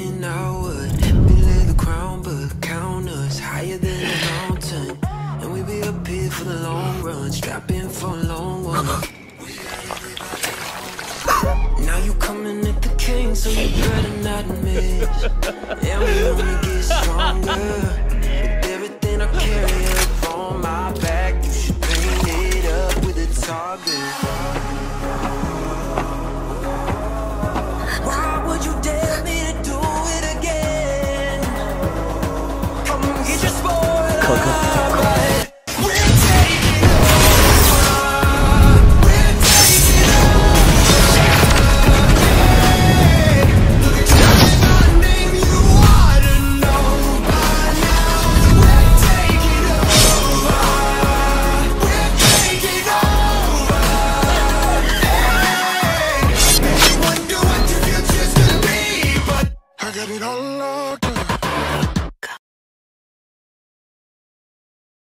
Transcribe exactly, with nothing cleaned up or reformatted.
saying I would. We lay the crown, but count us higher than a mountain. And we be up here for the long run, strap in for a long one. Now you coming at the king, so you better not miss. And we only get stronger with everything I carry up on my back. You should paint it up with a target. Why would you dare me to do it again? Come get your spoiler. Get it all locked up.